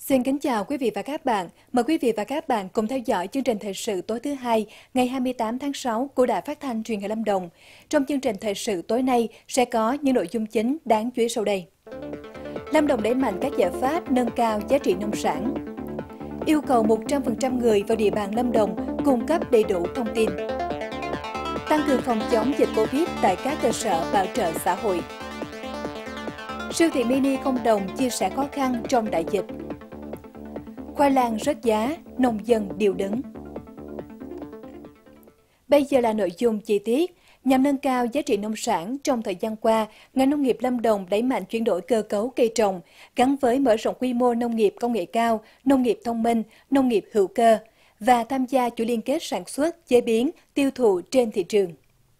Xin kính chào quý vị và các bạn. Mời quý vị và các bạn cùng theo dõi chương trình thời sự tối thứ Hai, ngày 28 tháng 6 của Đài Phát thanh Truyền hình Lâm Đồng. Trong chương trình thời sự tối nay sẽ có những nội dung chính đáng chú ý sau đây. Lâm Đồng đẩy mạnh các giải pháp nâng cao giá trị nông sản. Yêu cầu 100% người vào địa bàn Lâm Đồng cung cấp đầy đủ thông tin. Tăng cường phòng chống dịch Covid tại các cơ sở bảo trợ xã hội. Siêu thị mini không đồng chia sẻ khó khăn trong đại dịch. Khoai lang rớt giá, nông dân điêu đứng. Bây giờ là nội dung chi tiết. Nhằm nâng cao giá trị nông sản, trong thời gian qua, ngành nông nghiệp Lâm Đồng đẩy mạnh chuyển đổi cơ cấu cây trồng, gắn với mở rộng quy mô nông nghiệp công nghệ cao, nông nghiệp thông minh, nông nghiệp hữu cơ và tham gia chuỗi liên kết sản xuất, chế biến, tiêu thụ trên thị trường.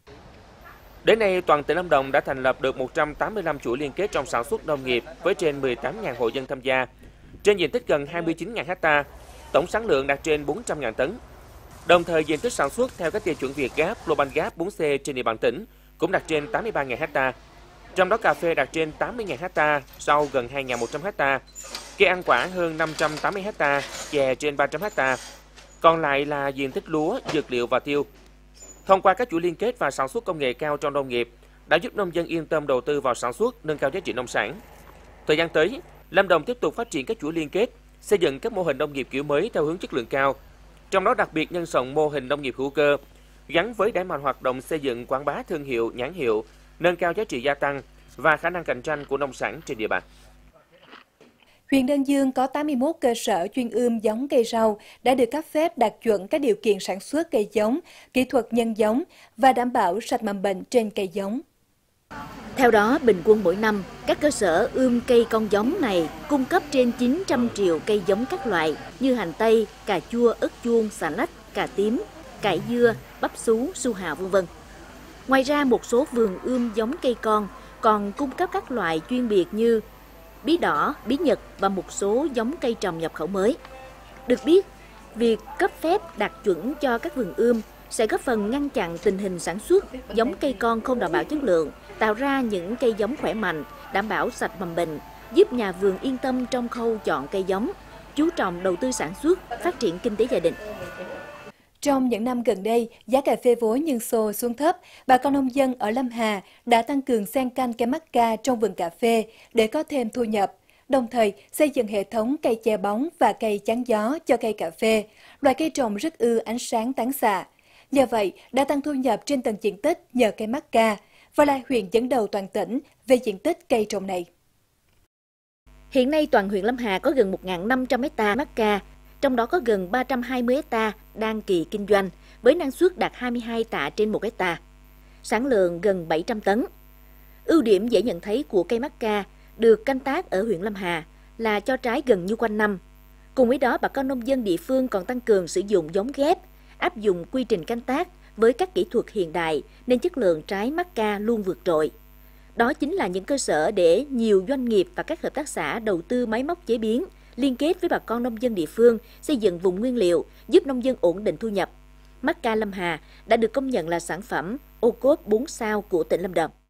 Đến nay, toàn tỉnh Lâm Đồng đã thành lập được 185 chuỗi liên kết trong sản xuất nông nghiệp với trên 18.000 hộ dân tham gia, trên diện tích gần 29.000 ha, tổng sản lượng đạt trên 400.000 tấn. Đồng thời, diện tích sản xuất theo các tiêu chuẩn Việt Gap, Global Gap 4C trên địa bàn tỉnh cũng đạt trên 83.000 ha. Trong đó cà phê đạt trên 80.000 ha, rau gần 2.100 ha, cây ăn quả hơn 580 ha, chè trên 300 ha. Còn lại là diện tích lúa, dược liệu và tiêu. Thông qua các chuỗi liên kết và sản xuất công nghệ cao trong nông nghiệp đã giúp nông dân yên tâm đầu tư vào sản xuất, nâng cao giá trị nông sản. Thời gian tới, Lâm Đồng tiếp tục phát triển các chuỗi liên kết, xây dựng các mô hình nông nghiệp kiểu mới theo hướng chất lượng cao. Trong đó đặc biệt nhân rộng mô hình nông nghiệp hữu cơ, gắn với đẩy mạnh hoạt động xây dựng quảng bá thương hiệu, nhãn hiệu, nâng cao giá trị gia tăng và khả năng cạnh tranh của nông sản trên địa bàn. Huyện Đơn Dương có 81 cơ sở chuyên ươm giống cây rau đã được cấp phép đạt chuẩn các điều kiện sản xuất cây giống, kỹ thuật nhân giống và đảm bảo sạch mầm bệnh trên cây giống. Theo đó, bình quân mỗi năm, các cơ sở ươm cây con giống này cung cấp trên 900 triệu cây giống các loại như hành tây, cà chua, ớt chuông, xà lách, cà tím, cải dưa, bắp sú, su hào v.v. Ngoài ra, một số vườn ươm giống cây con còn cung cấp các loại chuyên biệt như bí đỏ, bí nhật và một số giống cây trồng nhập khẩu mới. Được biết, việc cấp phép đạt chuẩn cho các vườn ươm sẽ góp phần ngăn chặn tình hình sản xuất giống cây con không đảm bảo chất lượng, tạo ra những cây giống khỏe mạnh, đảm bảo sạch mầm bệnh, giúp nhà vườn yên tâm trong khâu chọn cây giống, chú trọng đầu tư sản xuất, phát triển kinh tế gia đình. Trong những năm gần đây, giá cà phê vối nhân xô xuống thấp, bà con nông dân ở Lâm Hà đã tăng cường xen canh cây mắc ca trong vườn cà phê để có thêm thu nhập, đồng thời xây dựng hệ thống cây che bóng và cây chắn gió cho cây cà phê, loài cây trồng rất ưa ánh sáng tán xạ. Nhờ vậy, đã tăng thu nhập trên từng diện tích nhờ cây mắc ca và là huyện dẫn đầu toàn tỉnh về diện tích cây trồng này. Hiện nay toàn huyện Lâm Hà có gần 1.500 ha mắc ca, trong đó có gần 320 ha đang kỳ kinh doanh, với năng suất đạt 22 tạ trên 1 ha, sản lượng gần 700 tấn. Ưu điểm dễ nhận thấy của cây mắc ca được canh tác ở huyện Lâm Hà là cho trái gần như quanh năm. Cùng với đó, bà con nông dân địa phương còn tăng cường sử dụng giống ghép, áp dụng quy trình canh tác với các kỹ thuật hiện đại nên chất lượng trái mắc ca luôn vượt trội. Đó chính là những cơ sở để nhiều doanh nghiệp và các hợp tác xã đầu tư máy móc chế biến, liên kết với bà con nông dân địa phương, xây dựng vùng nguyên liệu, giúp nông dân ổn định thu nhập. Mắc ca Lâm Hà đã được công nhận là sản phẩm ô cốp 4 sao của tỉnh Lâm Đồng.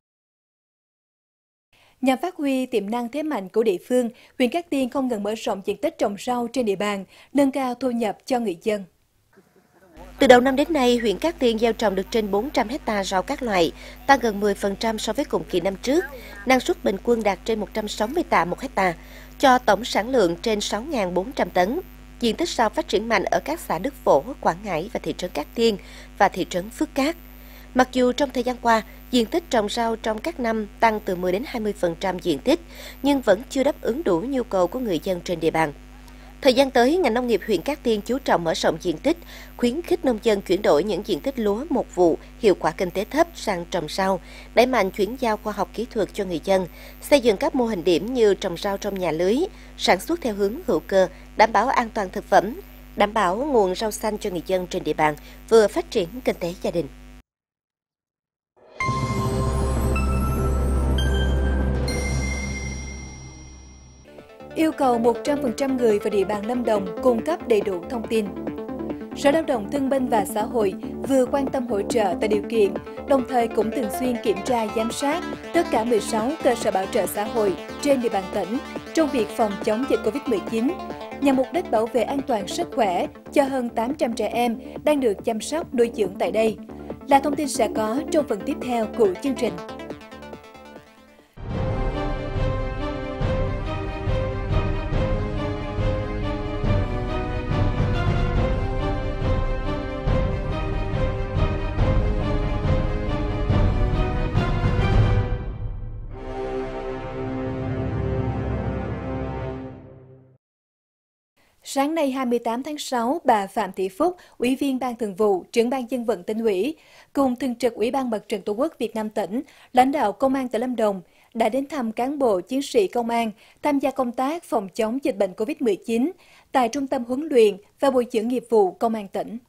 Nhằm phát huy tiềm năng thế mạnh của địa phương, huyện Cát Tiên không ngừng mở rộng diện tích trồng rau trên địa bàn, nâng cao thu nhập cho người dân. Từ đầu năm đến nay, huyện Cát Tiên gieo trồng được trên 400 ha rau các loại, tăng gần 10% so với cùng kỳ năm trước. Năng suất bình quân đạt trên 160 tạ một ha, cho tổng sản lượng trên 6.400 tấn. Diện tích rau phát triển mạnh ở các xã Đức Phổ, Quảng Ngãi và thị trấn Cát Tiên và thị trấn Phước Cát. Mặc dù trong thời gian qua, diện tích trồng rau trong các năm tăng từ 10 đến 20% diện tích, nhưng vẫn chưa đáp ứng đủ nhu cầu của người dân trên địa bàn. Thời gian tới, ngành nông nghiệp huyện Cát Tiên chú trọng mở rộng diện tích, khuyến khích nông dân chuyển đổi những diện tích lúa một vụ, hiệu quả kinh tế thấp sang trồng rau, đẩy mạnh chuyển giao khoa học kỹ thuật cho người dân, xây dựng các mô hình điểm như trồng rau trong nhà lưới, sản xuất theo hướng hữu cơ, đảm bảo an toàn thực phẩm, đảm bảo nguồn rau xanh cho người dân trên địa bàn, vừa phát triển kinh tế gia đình. Yêu cầu 100% người vào địa bàn Lâm Đồng cung cấp đầy đủ thông tin. Sở Lao động Thương binh và Xã hội vừa quan tâm hỗ trợ tạo điều kiện, đồng thời cũng thường xuyên kiểm tra giám sát tất cả 16 cơ sở bảo trợ xã hội trên địa bàn tỉnh trong việc phòng chống dịch Covid-19, nhằm mục đích bảo vệ an toàn sức khỏe cho hơn 800 trẻ em đang được chăm sóc nuôi dưỡng tại đây. Là thông tin sẽ có trong phần tiếp theo của chương trình. Sáng nay 28 tháng 6, bà Phạm Thị Phúc, Ủy viên Ban Thường vụ, Trưởng ban Dân vận Tỉnh ủy, cùng Thường trực Ủy ban Mặt trận Tổ quốc Việt Nam tỉnh, lãnh đạo Công an tỉnh Lâm Đồng đã đến thăm cán bộ chiến sĩ công an tham gia công tác phòng chống dịch bệnh COVID-19 tại Trung tâm huấn luyện và bồi dưỡng nghiệp vụ Công an tỉnh.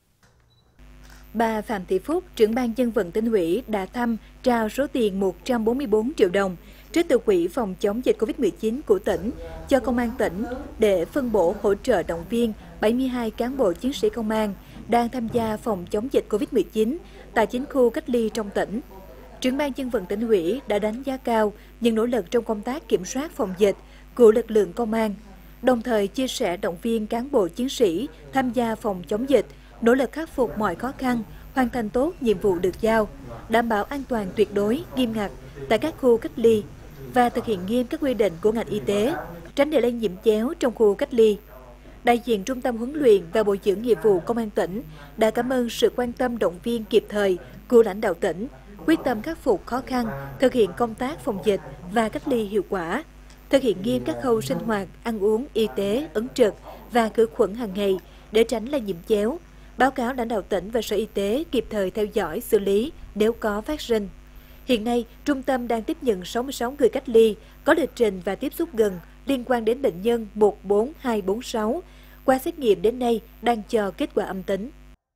Bà Phạm Thị Phúc, Trưởng ban Dân vận Tỉnh ủy đã thăm trao số tiền 144 triệu đồng trích từ Quỹ phòng chống dịch COVID-19 của tỉnh cho Công an tỉnh để phân bổ hỗ trợ động viên 72 cán bộ chiến sĩ công an đang tham gia phòng chống dịch COVID-19 tại 9 khu cách ly trong tỉnh. Trưởng ban Dân vận Tỉnh ủy đã đánh giá cao những nỗ lực trong công tác kiểm soát phòng dịch của lực lượng công an, đồng thời chia sẻ động viên cán bộ chiến sĩ tham gia phòng chống dịch, nỗ lực khắc phục mọi khó khăn, hoàn thành tốt nhiệm vụ được giao, đảm bảo an toàn tuyệt đối, nghiêm ngặt tại các khu cách ly và thực hiện nghiêm các quy định của ngành y tế, tránh để lây nhiễm chéo trong khu cách ly. Đại diện Trung tâm huấn luyện và bồi dưỡng nghiệp vụ Công an tỉnh đã cảm ơn sự quan tâm động viên kịp thời của lãnh đạo tỉnh, quyết tâm khắc phục khó khăn, thực hiện công tác phòng dịch và cách ly hiệu quả, thực hiện nghiêm các khâu sinh hoạt, ăn uống, y tế, ứng trực và khử khuẩn hàng ngày để tránh lây nhiễm chéo, báo cáo lãnh đạo tỉnh và Sở Y tế kịp thời theo dõi, xử lý nếu có phát sinh. Hiện nay, trung tâm đang tiếp nhận 66 người cách ly có lịch trình và tiếp xúc gần liên quan đến bệnh nhân 14246. Qua xét nghiệm đến nay đang chờ kết quả âm tính.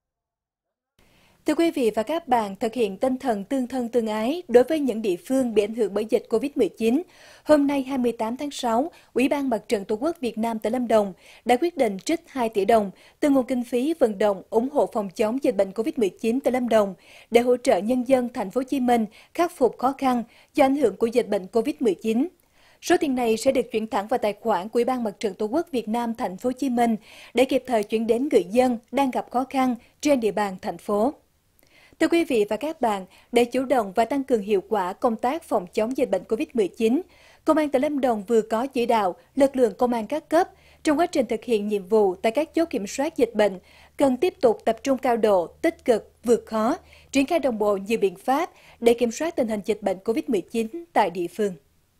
Thưa quý vị và các bạn, thực hiện tinh thần tương thân tương ái đối với những địa phương bị ảnh hưởng bởi dịch COVID-19, hôm nay 28 tháng 6, Ủy ban Mặt trận Tổ quốc Việt Nam tỉnh Lâm Đồng đã quyết định trích 2 tỷ đồng từ nguồn kinh phí vận động ủng hộ phòng chống dịch bệnh COVID-19 tại Lâm Đồng để hỗ trợ nhân dân thành phố Hồ Chí Minh khắc phục khó khăn do ảnh hưởng của dịch bệnh COVID-19. Số tiền này sẽ được chuyển thẳng vào tài khoản của Ủy ban Mặt trận Tổ quốc Việt Nam thành phố Hồ Chí Minh để kịp thời chuyển đến người dân đang gặp khó khăn trên địa bàn thành phố. Thưa quý vị và các bạn, để chủ động và tăng cường hiệu quả công tác phòng chống dịch bệnh COVID-19, Công an tỉnh Lâm Đồng vừa có chỉ đạo lực lượng công an các cấp trong quá trình thực hiện nhiệm vụ tại các chốt kiểm soát dịch bệnh cần tiếp tục tập trung cao độ, tích cực, vượt khó, triển khai đồng bộ nhiều biện pháp để kiểm soát tình hình dịch bệnh COVID-19 tại địa phương.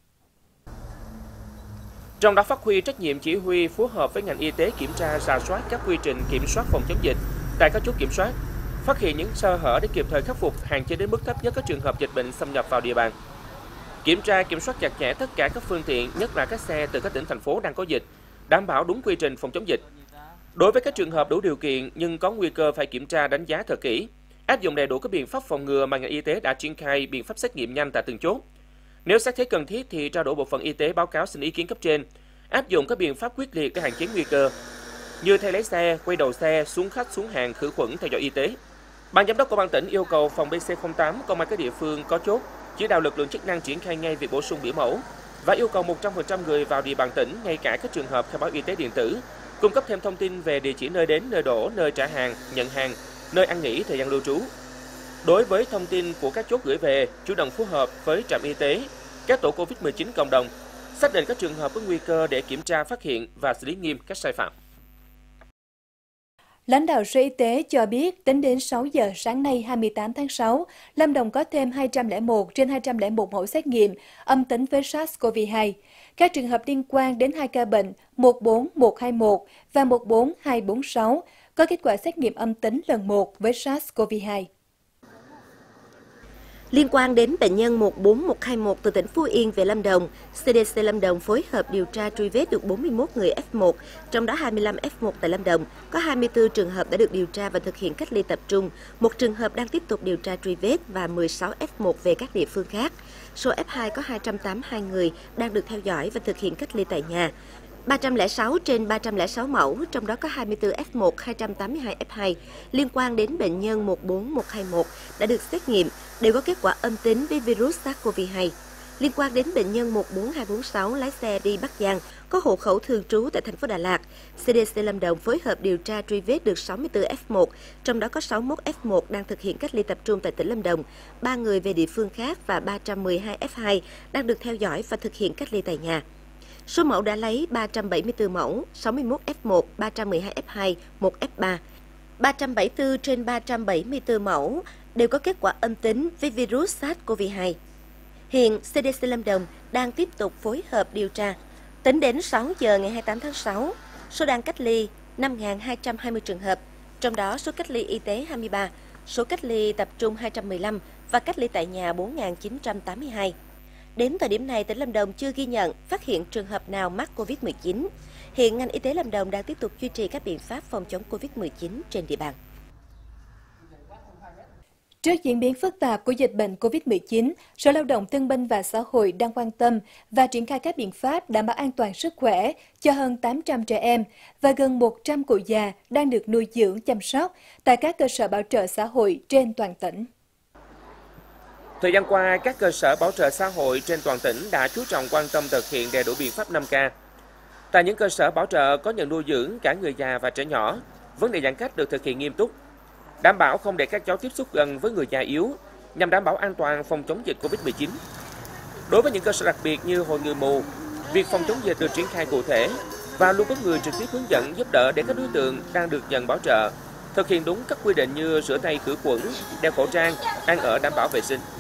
Trong đó phát huy trách nhiệm chỉ huy phối hợp với ngành y tế kiểm tra rà soát các quy trình kiểm soát phòng chống dịch tại các chốt kiểm soát, phát hiện những sơ hở để kịp thời khắc phục, hạn chế đến mức thấp nhất các trường hợp dịch bệnh xâm nhập vào địa bàn. Kiểm tra kiểm soát chặt chẽ tất cả các phương tiện, nhất là các xe từ các tỉnh thành phố đang có dịch, đảm bảo đúng quy trình phòng chống dịch. Đối với các trường hợp đủ điều kiện nhưng có nguy cơ phải kiểm tra đánh giá thật kỹ, áp dụng đầy đủ các biện pháp phòng ngừa mà ngành y tế đã triển khai biện pháp xét nghiệm nhanh tại từng chốt. Nếu xét thấy cần thiết thì trao đổi bộ phận y tế báo cáo xin ý kiến cấp trên, áp dụng các biện pháp quyết liệt để hạn chế nguy cơ, như thay lấy xe, quay đầu xe, xuống khách xuống hàng, khử khuẩn theo dõi y tế. Ban giám đốc Công an tỉnh yêu cầu phòng BC08 công an các địa phương có chốt chỉ đạo lực lượng chức năng triển khai ngay việc bổ sung biểu mẫu và yêu cầu 100% người vào địa bàn tỉnh, ngay cả các trường hợp khai báo y tế điện tử, cung cấp thêm thông tin về địa chỉ nơi đến, nơi đổ, nơi trả hàng, nhận hàng, nơi ăn nghỉ, thời gian lưu trú. Đối với thông tin của các chốt gửi về, chủ động phối hợp với trạm y tế, các tổ COVID-19 cộng đồng, xác định các trường hợp có nguy cơ để kiểm tra, phát hiện và xử lý nghiêm các sai phạm. Lãnh đạo Sở Y tế cho biết, tính đến 6 giờ sáng nay 28 tháng 6, Lâm Đồng có thêm 201 trên 201 mẫu xét nghiệm âm tính với SARS-CoV-2. Các trường hợp liên quan đến 2 ca bệnh 14121 và 14246 có kết quả xét nghiệm âm tính lần 1 với SARS-CoV-2. Liên quan đến bệnh nhân 14121 từ tỉnh Phú Yên về Lâm Đồng, CDC Lâm Đồng phối hợp điều tra truy vết được 41 người F1, trong đó 25 F1 tại Lâm Đồng, có 24 trường hợp đã được điều tra và thực hiện cách ly tập trung, một trường hợp đang tiếp tục điều tra truy vết và 16 F1 về các địa phương khác. Số F2 có 282 người đang được theo dõi và thực hiện cách ly tại nhà. 306 trên 306 mẫu, trong đó có 24 F1, 282 F2 liên quan đến bệnh nhân 14121 đã được xét nghiệm, đều có kết quả âm tính với virus SARS-CoV-2. Liên quan đến bệnh nhân 14246 lái xe đi Bắc Giang, có hộ khẩu thường trú tại thành phố Đà Lạt, CDC Lâm Đồng phối hợp điều tra truy vết được 64 F1, trong đó có 61 F1 đang thực hiện cách ly tập trung tại tỉnh Lâm Đồng, 3 người về địa phương khác và 312 F2 đang được theo dõi và thực hiện cách ly tại nhà. Số mẫu đã lấy 374 mẫu, 61 F1, 312 F2, 1 F3. 374 trên 374 mẫu đều có kết quả âm tính với virus SARS-CoV-2. Hiện, CDC Lâm Đồng đang tiếp tục phối hợp điều tra. Tính đến 6 giờ ngày 28 tháng 6, số đang cách ly 5.220 trường hợp, trong đó số cách ly y tế 23, số cách ly tập trung 215 và cách ly tại nhà 4.982. Đến thời điểm này, tỉnh Lâm Đồng chưa ghi nhận, phát hiện trường hợp nào mắc COVID-19. Hiện ngành y tế Lâm Đồng đang tiếp tục duy trì các biện pháp phòng chống COVID-19 trên địa bàn. Trước diễn biến phức tạp của dịch bệnh COVID-19, Sở Lao động Thương binh và Xã hội đang quan tâm và triển khai các biện pháp đảm bảo an toàn sức khỏe cho hơn 800 trẻ em và gần 100 cụ già đang được nuôi dưỡng chăm sóc tại các cơ sở bảo trợ xã hội trên toàn tỉnh. Thời gian qua, các cơ sở bảo trợ xã hội trên toàn tỉnh đã chú trọng quan tâm thực hiện đầy đủ biện pháp 5K. Tại những cơ sở bảo trợ có nhận nuôi dưỡng cả người già và trẻ nhỏ, vấn đề giãn cách được thực hiện nghiêm túc, đảm bảo không để các cháu tiếp xúc gần với người già yếu nhằm đảm bảo an toàn phòng chống dịch Covid-19. Đối với những cơ sở đặc biệt như hội người mù, việc phòng chống dịch được triển khai cụ thể và luôn có người trực tiếp hướng dẫn giúp đỡ để các đối tượng đang được nhận bảo trợ thực hiện đúng các quy định như rửa tay khử khuẩn, đeo khẩu trang, ăn ở đảm bảo vệ sinh.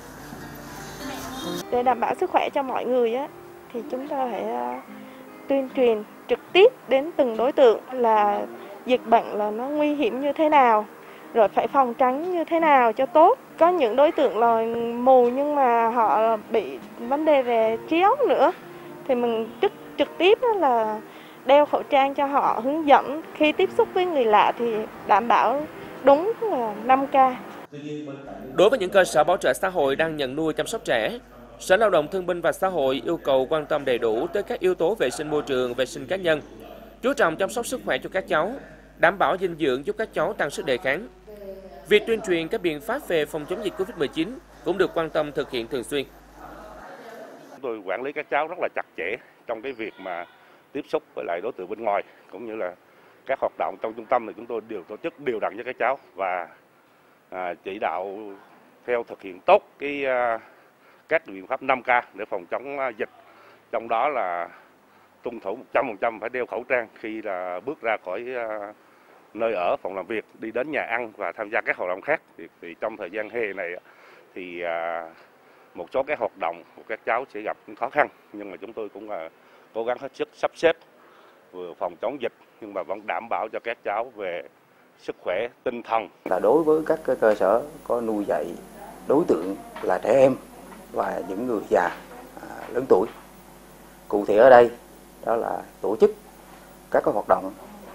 Để đảm bảo sức khỏe cho mọi người thì chúng ta phải tuyên truyền trực tiếp đến từng đối tượng là dịch bệnh là nó nguy hiểm như thế nào, rồi phải phòng tránh như thế nào cho tốt. Có những đối tượng là mù nhưng mà họ bị vấn đề về trí óc nữa, thì mình trực tiếp là đeo khẩu trang cho họ, hướng dẫn khi tiếp xúc với người lạ thì đảm bảo đúng là 5K. Đối với những cơ sở bảo trợ xã hội đang nhận nuôi chăm sóc trẻ, Sở Lao động Thương binh và Xã hội yêu cầu quan tâm đầy đủ tới các yếu tố vệ sinh môi trường, vệ sinh cá nhân, chú trọng chăm sóc sức khỏe cho các cháu, đảm bảo dinh dưỡng giúp các cháu tăng sức đề kháng. Việc tuyên truyền các biện pháp về phòng chống dịch Covid-19 cũng được quan tâm thực hiện thường xuyên. Chúng tôi quản lý các cháu rất là chặt chẽ trong cái việc mà tiếp xúc với lại đối tượng bên ngoài, cũng như là các hoạt động trong trung tâm thì chúng tôi đều tổ chức đều đặn cho các cháu và chỉ đạo theo thực hiện tốt các biện pháp 5K để phòng chống dịch, trong đó là tuân thủ 100% phải đeo khẩu trang khi là bước ra khỏi nơi ở, phòng làm việc, đi đến nhà ăn và tham gia các hoạt động khác. Thì trong thời gian hè này thì một số các hoạt động của các cháu sẽ gặp khó khăn, nhưng mà chúng tôi cũng cố gắng hết sức sắp xếp vừa phòng chống dịch nhưng mà vẫn đảm bảo cho các cháu về sức khỏe, tinh thần. Là đối với các cơ sở có nuôi dạy đối tượng là trẻ em và những người già lớn tuổi. Cụ thể ở đây đó là tổ chức các hoạt động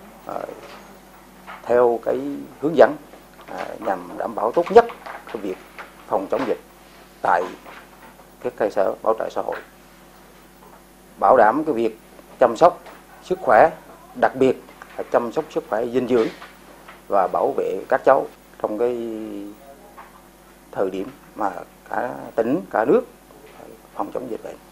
theo cái hướng dẫn nhằm đảm bảo tốt nhất cái việc phòng chống dịch tại các cơ sở bảo trợ xã hội, bảo đảm cái việc chăm sóc sức khỏe, đặc biệt là chăm sóc sức khỏe dinh dưỡng và bảo vệ các cháu trong cái thời điểm mà cả tỉnh, cả nước phòng chống dịch bệnh.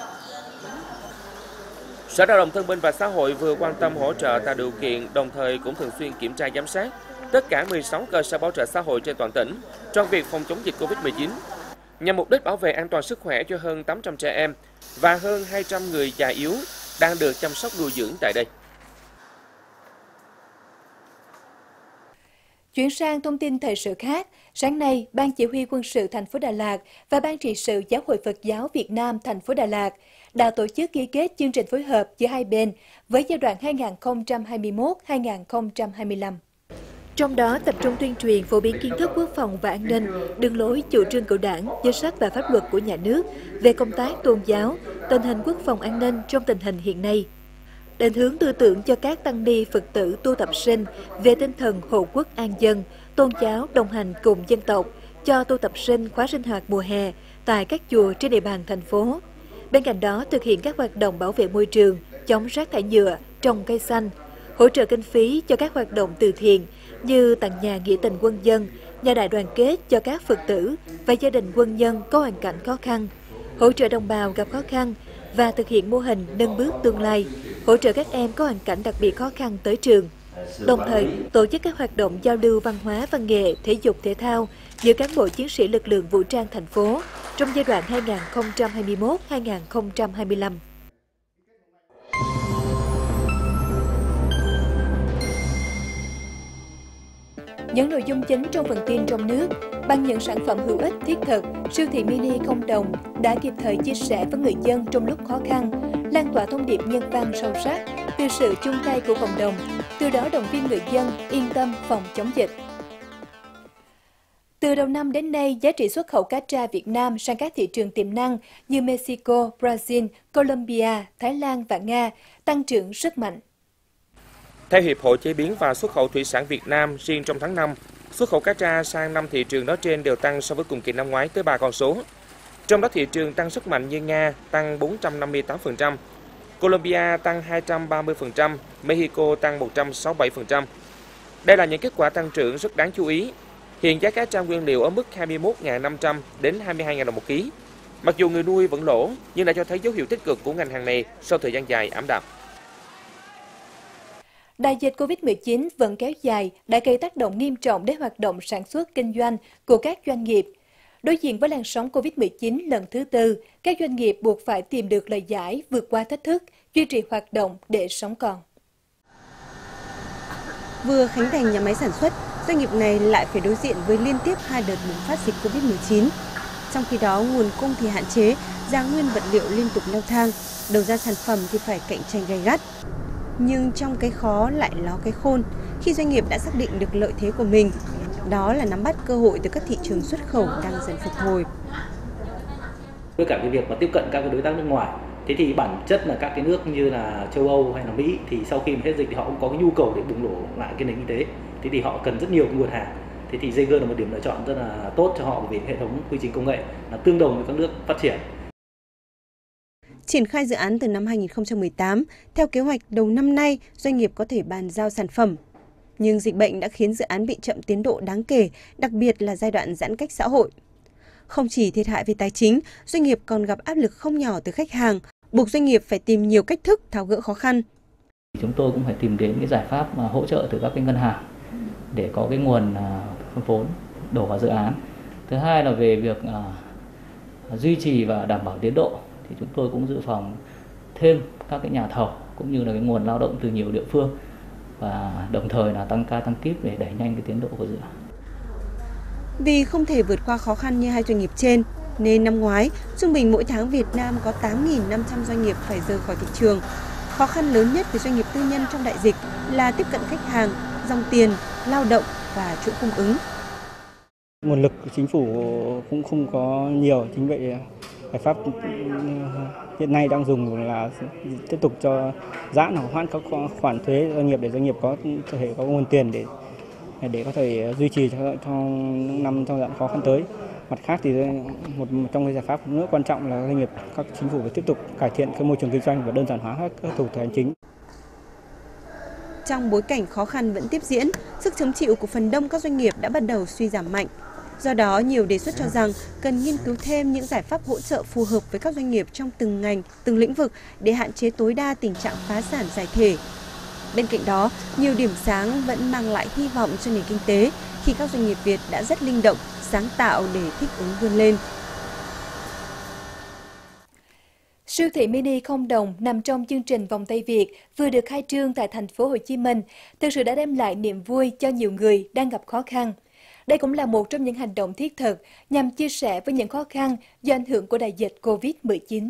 Sở Lao động Thương binh và Xã hội vừa quan tâm hỗ trợ tạo điều kiện, đồng thời cũng thường xuyên kiểm tra giám sát tất cả 16 cơ sở bảo trợ xã hội trên toàn tỉnh trong việc phòng chống dịch Covid-19, nhằm mục đích bảo vệ an toàn sức khỏe cho hơn 800 trẻ em và hơn 200 người già yếu đang được chăm sóc nuôi dưỡng tại đây. Chuyển sang thông tin thời sự khác, sáng nay, Ban Chỉ huy Quân sự thành phố Đà Lạt và Ban trị sự Giáo hội Phật giáo Việt Nam thành phố Đà Lạt đã tổ chức ký kết chương trình phối hợp giữa hai bên với giai đoạn 2021-2025. Trong đó tập trung tuyên truyền phổ biến kiến thức quốc phòng và an ninh, đường lối chủ trương của Đảng, chính sách và pháp luật của nhà nước về công tác tôn giáo, tình hình quốc phòng an ninh trong tình hình hiện nay. Định hướng tư tưởng cho các tăng ni Phật tử tu tập sinh về tinh thần hộ quốc an dân, tôn giáo đồng hành cùng dân tộc cho tu tập sinh khóa sinh hoạt mùa hè tại các chùa trên địa bàn thành phố. Bên cạnh đó, thực hiện các hoạt động bảo vệ môi trường, chống rác thải nhựa, trồng cây xanh, hỗ trợ kinh phí cho các hoạt động từ thiện như tặng nhà nghĩa tình quân dân, nhà đại đoàn kết cho các Phật tử và gia đình quân nhân có hoàn cảnh khó khăn, hỗ trợ đồng bào gặp khó khăn và thực hiện mô hình nâng bước tương lai, hỗ trợ các em có hoàn cảnh đặc biệt khó khăn tới trường. Đồng thời, tổ chức các hoạt động giao lưu văn hóa, văn nghệ, thể dục thể thao giữa cán bộ chiến sĩ lực lượng vũ trang thành phố trong giai đoạn 2021-2025. Những nội dung chính trong phần tin trong nước, bằng những sản phẩm hữu ích thiết thực, siêu thị mini không đồng đã kịp thời chia sẻ với người dân trong lúc khó khăn, lan tỏa thông điệp nhân văn sâu sắc từ sự chung tay của cộng đồng, từ đó động viên người dân yên tâm phòng chống dịch. Từ đầu năm đến nay, giá trị xuất khẩu cá tra Việt Nam sang các thị trường tiềm năng như Mexico, Brazil, Colombia, Thái Lan và Nga tăng trưởng rất mạnh. Theo Hiệp hội Chế biến và Xuất khẩu Thủy sản Việt Nam, riêng trong tháng 5, xuất khẩu cá tra sang 5 thị trường nói trên đều tăng so với cùng kỳ năm ngoái tới 3 con số. Trong đó thị trường tăng rất mạnh như Nga tăng 458%, Colombia tăng 230%, Mexico tăng 167%. Đây là những kết quả tăng trưởng rất đáng chú ý. Hiện giá cá tra nguyên liệu ở mức 21.500 đến 22.000 đồng một ký. Mặc dù người nuôi vẫn lỗ, nhưng đã cho thấy dấu hiệu tích cực của ngành hàng này sau thời gian dài ảm đạm. Đại dịch Covid-19 vẫn kéo dài đã gây tác động nghiêm trọng đến hoạt động sản xuất kinh doanh của các doanh nghiệp. Đối diện với làn sóng Covid-19 lần thứ tư, các doanh nghiệp buộc phải tìm được lời giải vượt qua thách thức, duy trì hoạt động để sống còn. Vừa khánh thành nhà máy sản xuất, doanh nghiệp này lại phải đối diện với liên tiếp 2 đợt bùng phát dịch Covid-19. Trong khi đó, nguồn cung thì hạn chế, giá nguyên vật liệu liên tục leo thang, đầu ra sản phẩm thì phải cạnh tranh gay gắt. Nhưng trong cái khó lại ló cái khôn, khi doanh nghiệp đã xác định được lợi thế của mình, đó là nắm bắt cơ hội từ các thị trường xuất khẩu đang dần phục hồi. Với cả cái việc mà tiếp cận các cái đối tác nước ngoài, thế thì bản chất là các cái nước như là châu Âu hay là Mỹ thì sau khi mà hết dịch thì họ cũng có cái nhu cầu để bùng nổ lại cái nền kinh tế. Thế thì họ cần rất nhiều cái nguồn hàng. Thế thì Jaeger là một điểm lựa chọn rất là tốt cho họ vì hệ thống quy trình công nghệ là tương đồng với các nước phát triển. Triển khai dự án từ năm 2018, theo kế hoạch đầu năm nay, doanh nghiệp có thể bàn giao sản phẩm. Nhưng dịch bệnh đã khiến dự án bị chậm tiến độ đáng kể, đặc biệt là giai đoạn giãn cách xã hội. Không chỉ thiệt hại về tài chính, doanh nghiệp còn gặp áp lực không nhỏ từ khách hàng, buộc doanh nghiệp phải tìm nhiều cách thức tháo gỡ khó khăn. Chúng tôi cũng phải tìm đến cái giải pháp mà hỗ trợ từ các cái ngân hàng để có cái nguồn vốn đổ vào dự án. Thứ hai là về việc duy trì và đảm bảo tiến độ. Thì chúng tôi cũng dự phòng thêm các cái nhà thầu cũng như là cái nguồn lao động từ nhiều địa phương và đồng thời là tăng ca tăng kíp để đẩy nhanh cái tiến độ của dự án. Vì không thể vượt qua khó khăn như hai doanh nghiệp trên, nên năm ngoái, trung bình mỗi tháng Việt Nam có 8.500 doanh nghiệp phải rời khỏi thị trường. Khó khăn lớn nhất với doanh nghiệp tư nhân trong đại dịch là tiếp cận khách hàng, dòng tiền, lao động và chuỗi cung ứng. Nguồn lực của chính phủ cũng không có nhiều, chính vậy giải pháp hiện nay đang dùng là tiếp tục cho giãn hoặc hoãn các khoản thuế doanh nghiệp để doanh nghiệp có thể có nguồn tiền để có thể duy trì trong năm trong giai đoạn khó khăn tới. Mặt khác thì một trong cái giải pháp nữa quan trọng là doanh nghiệp các chính phủ phải tiếp tục cải thiện cái môi trường kinh doanh và đơn giản hóa các thủ tục hành chính. Trong bối cảnh khó khăn vẫn tiếp diễn, sức chống chịu của phần đông các doanh nghiệp đã bắt đầu suy giảm mạnh. Do đó, nhiều đề xuất cho rằng cần nghiên cứu thêm những giải pháp hỗ trợ phù hợp với các doanh nghiệp trong từng ngành, từng lĩnh vực để hạn chế tối đa tình trạng phá sản giải thể. Bên cạnh đó, nhiều điểm sáng vẫn mang lại hy vọng cho nền kinh tế khi các doanh nghiệp Việt đã rất linh động, sáng tạo để thích ứng vươn lên. Siêu thị mini không đồng nằm trong chương trình Vòng tay Việt vừa được khai trương tại thành phố Hồ Chí Minh, thực sự đã đem lại niềm vui cho nhiều người đang gặp khó khăn. Đây cũng là một trong những hành động thiết thực nhằm chia sẻ với những khó khăn do ảnh hưởng của đại dịch Covid-19.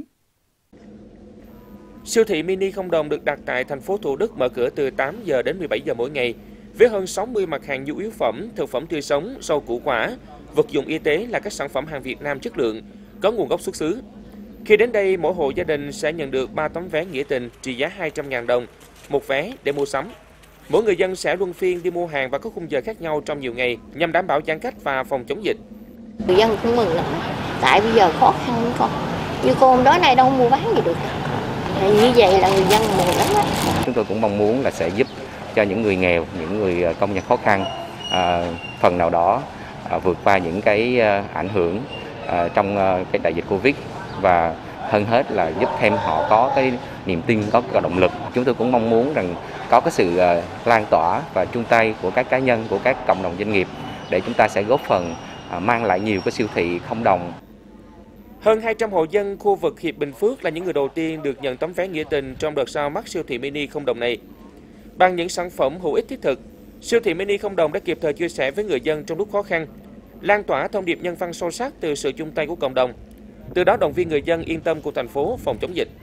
Siêu thị mini không đồng được đặt tại thành phố Thủ Đức mở cửa từ 8 giờ đến 17 giờ mỗi ngày, với hơn 60 mặt hàng nhu yếu phẩm, thực phẩm tươi sống, rau củ quả, vật dụng y tế là các sản phẩm hàng Việt Nam chất lượng, có nguồn gốc xuất xứ. Khi đến đây, mỗi hộ gia đình sẽ nhận được 3 tấm vé nghĩa tình trị giá 200.000 đồng, một vé để mua sắm. Mỗi người dân sẽ luân phiên đi mua hàng và có khung giờ khác nhau trong nhiều ngày nhằm đảm bảo giãn cách và phòng chống dịch. Người dân cũng mừng lắm, tại bây giờ khó khăn con, như cô hôm đó này đâu mua bán gì được. Như vậy là người dân mừng lắm á. Chúng tôi cũng mong muốn là sẽ giúp cho những người nghèo, những người công nhân khó khăn phần nào đó vượt qua những cái ảnh hưởng trong cái đại dịch Covid và hơn hết là giúp thêm họ có cái niềm tin, có cái động lực. Chúng tôi cũng mong muốn rằng có cái sự lan tỏa và chung tay của các cá nhân, của các cộng đồng doanh nghiệp để chúng ta sẽ góp phần mang lại nhiều cái siêu thị không đồng. Hơn 200 hộ dân khu vực Hiệp Bình Phước là những người đầu tiên được nhận tấm vé nghĩa tình trong đợt ra mắt siêu thị mini không đồng này. Bằng những sản phẩm hữu ích thiết thực, siêu thị mini không đồng đã kịp thời chia sẻ với người dân trong lúc khó khăn, lan tỏa thông điệp nhân văn sâu sắc từ sự chung tay của cộng đồng. Từ đó động viên người dân yên tâm của thành phố phòng chống dịch.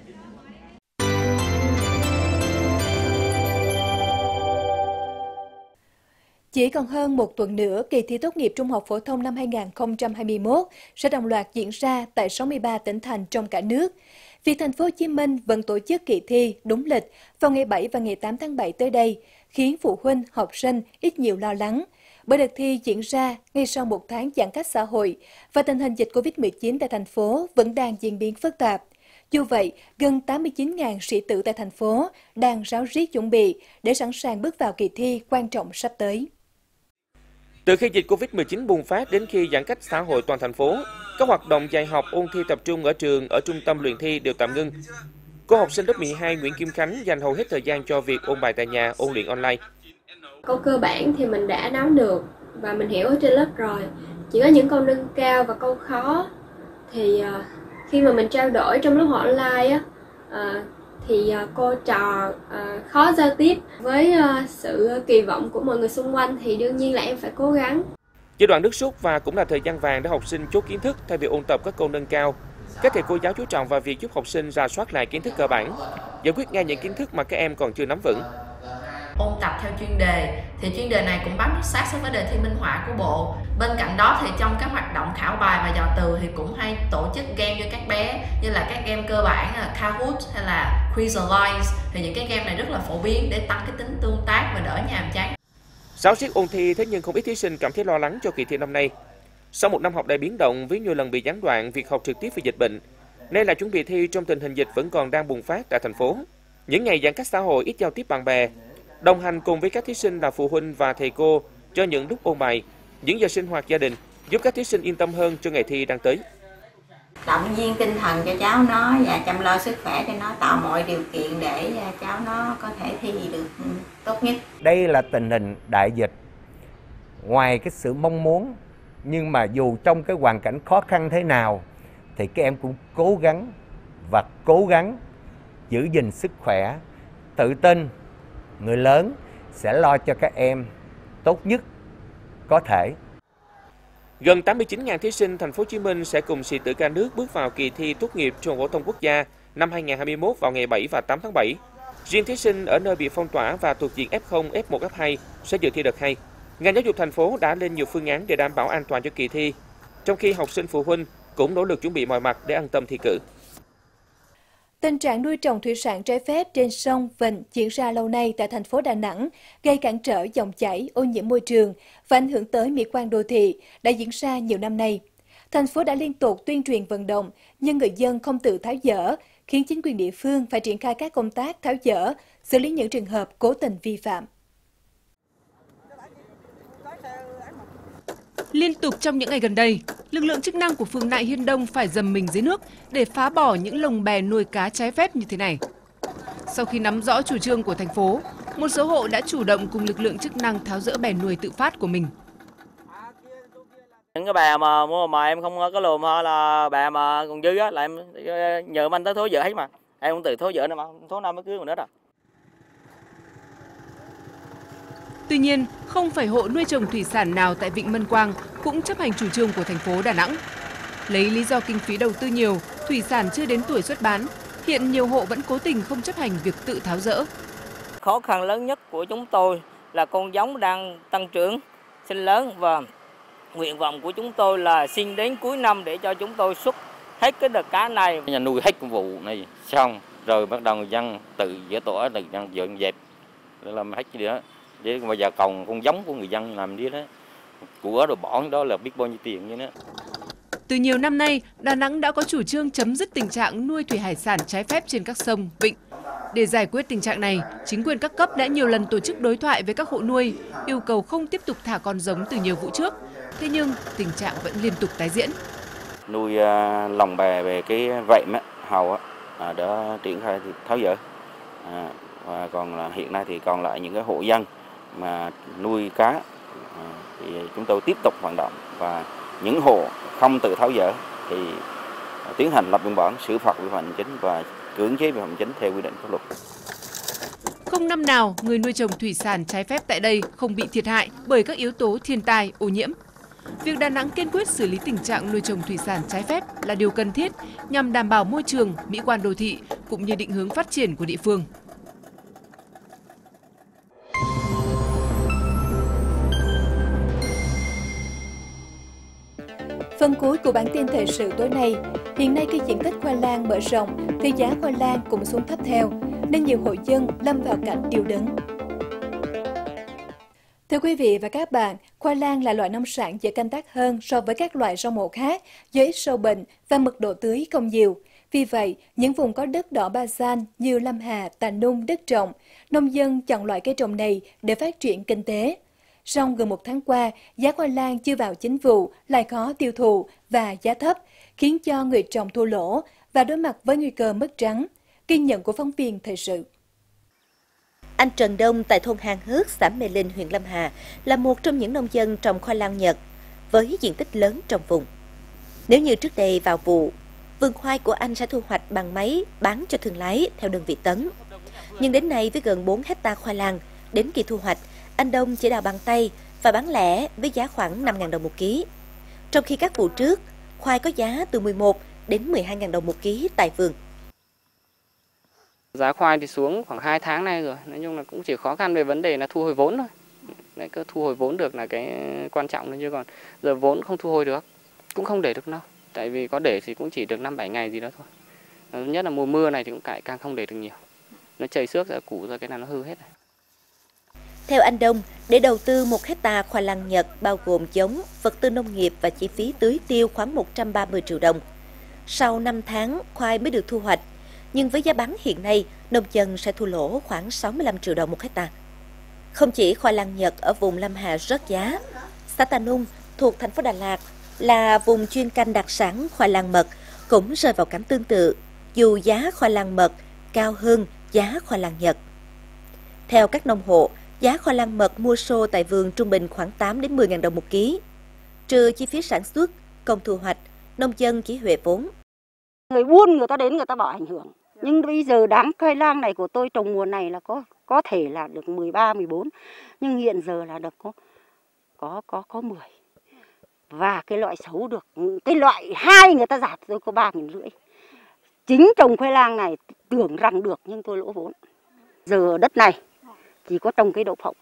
Chỉ còn hơn một tuần nữa, kỳ thi tốt nghiệp trung học phổ thông năm 2021 sẽ đồng loạt diễn ra tại 63 tỉnh thành trong cả nước. Việc thành phố Hồ Chí Minh vẫn tổ chức kỳ thi đúng lịch vào ngày 7 và ngày 8 tháng 7 tới đây, khiến phụ huynh, học sinh ít nhiều lo lắng. Bởi đợt thi diễn ra ngay sau một tháng giãn cách xã hội và tình hình dịch Covid-19 tại thành phố vẫn đang diễn biến phức tạp. Dù vậy, gần 89.000 sĩ tử tại thành phố đang ráo riết chuẩn bị để sẵn sàng bước vào kỳ thi quan trọng sắp tới. Từ khi dịch Covid-19 bùng phát đến khi giãn cách xã hội toàn thành phố, các hoạt động dạy học ôn thi tập trung ở trường, ở trung tâm luyện thi đều tạm ngưng. Cô học sinh lớp 12 Nguyễn Kim Khánh dành hầu hết thời gian cho việc ôn bài tại nhà, ôn luyện online. Câu cơ bản thì mình đã nắm được và mình hiểu ở trên lớp rồi. Chỉ có những câu nâng cao và câu khó thì khi mà mình trao đổi trong lớp học online thì cô trò khó giao tiếp với sự kỳ vọng của mọi người xung quanh thì đương nhiên là em phải cố gắng. Giai đoạn nước rút và cũng là thời gian vàng để học sinh chốt kiến thức thay vì ôn tập các câu nâng cao. Các thầy cô giáo chú trọng vào việc giúp học sinh rà soát lại kiến thức cơ bản, giải quyết ngay những kiến thức mà các em còn chưa nắm vững. Ôn tập theo chuyên đề thì chuyên đề này cũng bám sát với đề thi minh họa của bộ. Bên cạnh đó thì trong các hoạt động khảo bài và dò từ thì cũng hay tổ chức game cho các bé, như là các game cơ bản là Kahoot hay là Quizzolize. Thì những cái game này rất là phổ biến để tăng cái tính tương tác và đỡ nhàm chán. Ráo riết ôn thi, thế nhưng không ít thí sinh cảm thấy lo lắng cho kỳ thi năm nay. Sau một năm học đầy biến động với nhiều lần bị gián đoạn việc học trực tiếp vì dịch bệnh, nay là chuẩn bị thi trong tình hình dịch vẫn còn đang bùng phát tại thành phố. Những ngày giãn cách xã hội, ít giao tiếp bạn bè, đồng hành cùng với các thí sinh là phụ huynh và thầy cô cho những lúc ôn bài, những giờ sinh hoạt gia đình, giúp các thí sinh yên tâm hơn cho ngày thi đang tới. Động viên tinh thần cho cháu nó và chăm lo sức khỏe cho nó, tạo mọi điều kiện để cháu nó có thể thi được tốt nhất. Đây là tình hình đại dịch, ngoài cái sự mong muốn, nhưng mà dù trong cái hoàn cảnh khó khăn thế nào thì các em cũng cố gắng giữ gìn sức khỏe, tự tin. Người lớn sẽ lo cho các em tốt nhất có thể. Gần 89.000 thí sinh thành phố Hồ Chí Minh sẽ cùng sĩ tử cả nước bước vào kỳ thi tốt nghiệp trung học phổ thông quốc gia năm 2021 vào ngày 7 và 8 tháng 7. Riêng thí sinh ở nơi bị phong tỏa và thuộc diện F0, F1, F2 sẽ dự thi đợt 2. Ngành giáo dục thành phố đã lên nhiều phương án để đảm bảo an toàn cho kỳ thi, trong khi học sinh phụ huynh cũng nỗ lực chuẩn bị mọi mặt để an tâm thi cử. Tình trạng nuôi trồng thủy sản trái phép trên sông, vịnh diễn ra lâu nay tại thành phố Đà Nẵng, gây cản trở dòng chảy, ô nhiễm môi trường và ảnh hưởng tới mỹ quan đô thị đã diễn ra nhiều năm nay. Thành phố đã liên tục tuyên truyền vận động, nhưng người dân không tự tháo dỡ, khiến chính quyền địa phương phải triển khai các công tác tháo dỡ, xử lý những trường hợp cố tình vi phạm. Liên tục trong những ngày gần đây, lực lượng chức năng của phường Nại Hiên Đông phải dầm mình dưới nước để phá bỏ những lồng bè nuôi cá trái phép như thế này. Sau khi nắm rõ chủ trương của thành phố, một số hộ đã chủ động cùng lực lượng chức năng tháo dỡ bè nuôi tự phát của mình. Những cái bè mà em không có lùm hay là bè mà còn dư á là em nhờ anh tới tháo dỡ hết mà. Em không tự tháo dỡ nữa mà, tháo năm mới cưới còn nữa rồi. Tuy nhiên, không phải hộ nuôi trồng thủy sản nào tại Vịnh Mân Quang cũng chấp hành chủ trương của thành phố Đà Nẵng. Lấy lý do kinh phí đầu tư nhiều, thủy sản chưa đến tuổi xuất bán, hiện nhiều hộ vẫn cố tình không chấp hành việc tự tháo dỡ. Khó khăn lớn nhất của chúng tôi là con giống đang tăng trưởng, sinh lớn và nguyện vọng của chúng tôi là xin đến cuối năm để cho chúng tôi xuất hết cái đợt cá này. Nhà nuôi hết cái vụ này xong rồi bắt đầu người dân tự dỡ tổ, tự dân dọn dẹp để làm hết cái đó. Để bây giờ còn con giống của người dân làm đi đó, của rồi bỏ đó là biết bao nhiêu tiền như đó. Từ nhiều năm nay, Đà Nẵng đã có chủ trương chấm dứt tình trạng nuôi thủy hải sản trái phép trên các sông, vịnh. Để giải quyết tình trạng này, chính quyền các cấp đã nhiều lần tổ chức đối thoại với các hộ nuôi, yêu cầu không tiếp tục thả con giống từ nhiều vụ trước. Thế nhưng tình trạng vẫn liên tục tái diễn. nuôi lồng bè về cái vẹm hàu đã triển khai tháo dỡ. Và còn là hiện nay thì còn lại những cái hộ dân mà nuôi cá thì chúng tôi tiếp tục hoạt động, và những hộ không tự tháo dỡ thì tiến hành lập biên bản xử phạt vi phạm hành chính và cưỡng chế vi phạm hành chính theo quy định pháp luật. Không năm nào người nuôi trồng thủy sản trái phép tại đây không bị thiệt hại bởi các yếu tố thiên tai, ô nhiễm. Việc Đà Nẵng kiên quyết xử lý tình trạng nuôi trồng thủy sản trái phép là điều cần thiết nhằm đảm bảo môi trường, mỹ quan đô thị cũng như định hướng phát triển của địa phương. Phần cuối của bản tin thời sự tối nay, hiện nay khi diện tích khoai lang mở rộng thì giá khoai lang cũng xuống thấp theo, nên nhiều hộ dân lâm vào cảnh điêu đứng. Thưa quý vị và các bạn, khoai lang là loại nông sản dễ canh tác hơn so với các loại rau màu khác, do ít sâu bệnh và mật độ tưới không nhiều. Vì vậy, những vùng có đất đỏ ba gian như Lâm Hà, Tà Nung, đất trồng, nông dân chọn loại cây trồng này để phát triển kinh tế. Song gần một tháng qua, giá khoai lang chưa vào chính vụ lại khó tiêu thụ và giá thấp, khiến cho người trồng thua lỗ và đối mặt với nguy cơ mất trắng. Ghi nhận của phóng viên thời sự. Anh Trần Đông tại thôn Hang Hớt, xã Mê Linh, huyện Lâm Hà là một trong những nông dân trồng khoai lang Nhật với diện tích lớn trong vùng. Nếu như trước đây vào vụ, vườn khoai của anh sẽ thu hoạch bằng máy bán cho thương lái theo đơn vị tấn. Nhưng đến nay với gần 4 hectare khoai lang, đến kỳ thu hoạch, anh Đông chỉ đào bằng tay và bán lẻ với giá khoảng 5.000 đồng một ký. Trong khi các vụ trước, khoai có giá từ 11 đến 12.000 đồng một ký tại vườn. Giá khoai thì xuống khoảng 2 tháng nay rồi, nói chung là cũng chỉ khó khăn về vấn đề là thu hồi vốn thôi. Đấy, cứ thu hồi vốn được là cái quan trọng thôi, chứ còn giờ vốn không thu hồi được, cũng không để được đâu. Tại vì có để thì cũng chỉ được 5-7 ngày gì đó thôi. Nhất là mùa mưa này thì cũng càng không để được nhiều. Nó chảy xước ra củ ra cái nào nó hư hết rồi. Theo anh Đông, để đầu tư 1 hectare khoai lang Nhật bao gồm giống, vật tư nông nghiệp và chi phí tưới tiêu khoảng 130 triệu đồng. Sau 5 tháng, khoai mới được thu hoạch. Nhưng với giá bán hiện nay, nông dân sẽ thua lỗ khoảng 65 triệu đồng một hectare. Không chỉ khoai lang Nhật ở vùng Lâm Hà rớt giá, xã Tà Nung thuộc thành phố Đà Lạt là vùng chuyên canh đặc sản khoai lang mật cũng rơi vào cảnh tương tự, dù giá khoai lang mật cao hơn giá khoai lang Nhật. Theo các nông hộ, giá khoai lang mật mua xô tại vườn trung bình khoảng 8 đến 10.000 đồng một ký. Trừ chi phí sản xuất, công thu hoạch, nông dân chỉ huề vốn. Người buôn người ta đến người ta bảo ảnh hưởng. Nhưng bây giờ đám khoai lang này của tôi trồng mùa này là có thể là được 13, 14. Nhưng hiện giờ là được có 10. Và cái loại xấu được, cái loại 2 người ta giảm tôi có 3.500. Chính trồng khoai lang này tưởng rằng được nhưng tôi lỗ vốn. Giờ ở đất này chỉ có trồng cây đậu phộng.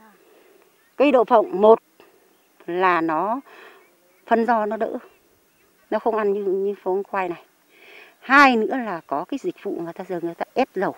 Cây đậu phộng một là nó phân do nó đỡ, nó không ăn như phóng khoai này. 2 nữa là có cái dịch vụ người ta ép dầu.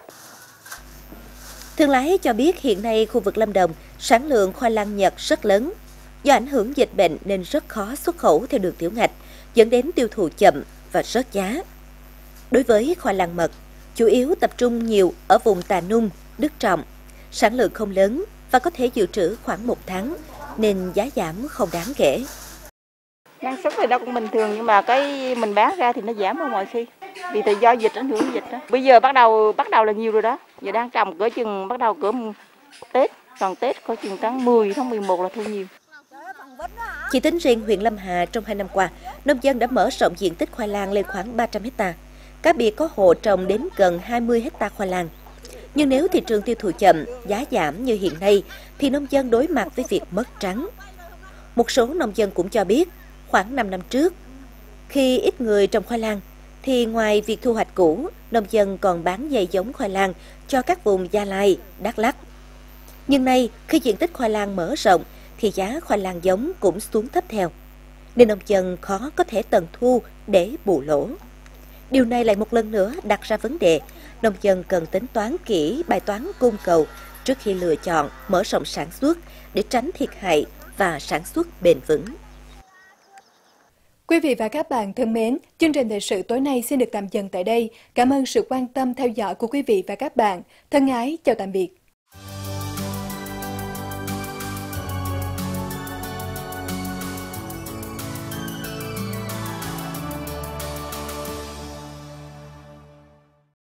Thương lái cho biết hiện nay khu vực Lâm Đồng sản lượng khoai lang Nhật rất lớn. Do ảnh hưởng dịch bệnh nên rất khó xuất khẩu theo đường tiểu ngạch, dẫn đến tiêu thụ chậm và rớt giá. Đối với khoai lang mật, chủ yếu tập trung nhiều ở vùng Tà Nung, Đức Trọng. Sản lượng không lớn và có thể dự trữ khoảng 1 tháng, nên giá giảm không đáng kể. Năng suất thì đâu cũng bình thường, nhưng mà cái mình bán ra thì nó giảm hơn mọi khi. Vì từ do dịch, ảnh hưởng dịch đó. Bây giờ bắt đầu là nhiều rồi đó. Giờ đang trồng cỡ chừng bắt đầu cỡ Tết, còn Tết có chừng tháng 10, tháng 11 là thu nhiều. Chỉ tính riêng huyện Lâm Hà trong 2 năm qua, nông dân đã mở rộng diện tích khoai lang lên khoảng 300 hectare. Cá biệt có hộ trồng đến gần 20 hectare khoai lang. Nhưng nếu thị trường tiêu thụ chậm, giá giảm như hiện nay, thì nông dân đối mặt với việc mất trắng. Một số nông dân cũng cho biết, khoảng 5 năm trước, khi ít người trồng khoai lang, thì ngoài việc thu hoạch củ, nông dân còn bán dây giống khoai lang cho các vùng Gia Lai, Đắk Lắk. Nhưng nay, khi diện tích khoai lang mở rộng, thì giá khoai lang giống cũng xuống thấp theo, nên nông dân khó có thể tận thu để bù lỗ. Điều này lại một lần nữa đặt ra vấn đề, nông dân cần tính toán kỹ bài toán cung cầu trước khi lựa chọn mở rộng sản xuất để tránh thiệt hại và sản xuất bền vững. Quý vị và các bạn thân mến, chương trình thời sự tối nay xin được tạm dừng tại đây. Cảm ơn sự quan tâm theo dõi của quý vị và các bạn. Thân ái, chào tạm biệt.